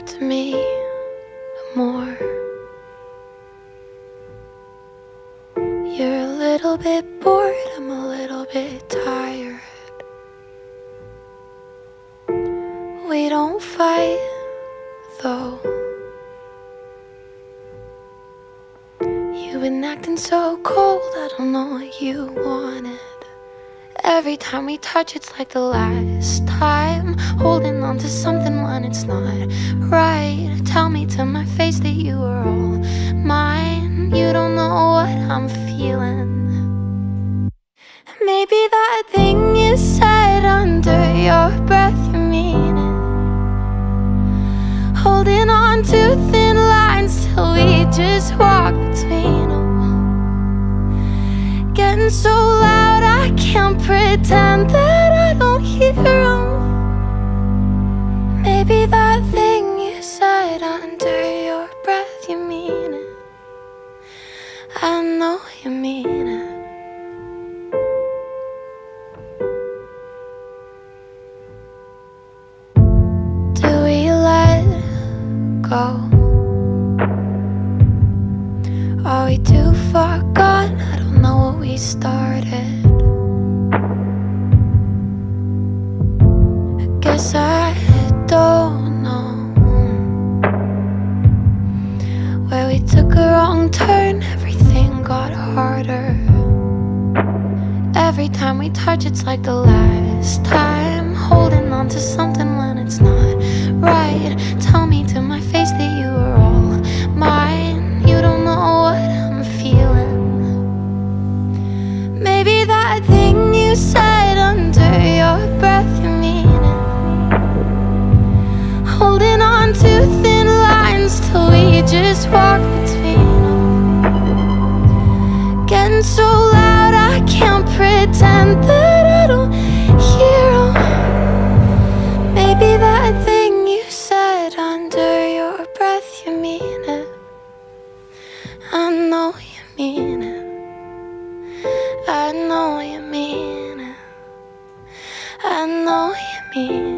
to me more. You're a little bit bored, I'm a little bit tired. We don't fight, though. You've been acting so cold, I don't know what you wanted. Every time we touch, it's like the last time. Holding on to something when it's not right. Tell me to my face that you are all mine. You don't know what I'm feeling. Maybe that thing you said under your breath, you mean it. Holding on to thin lines till we just walk between them. Getting so loud I can't pretend that I don't hear them. Maybe that thing you said under your breath, you mean it. I know you mean it. Do we let go? Are we too far gone? I don't know what we started. I guess I don't know where we took a wrong turn. Everything got harder. Every time we touch, it's like the last time. Holding on to something when it's not right. Tell me to my face that you are all mine. You don't know what I'm feeling. Maybe that thing you said under your breath, you mean it. Holding on to thin lines till we just walk between them. Getting so loud I can't pretend that I don't hear them. Maybe that thing you said under your breath, you mean it. I know you mean it. I know you mean it. I know you mean it.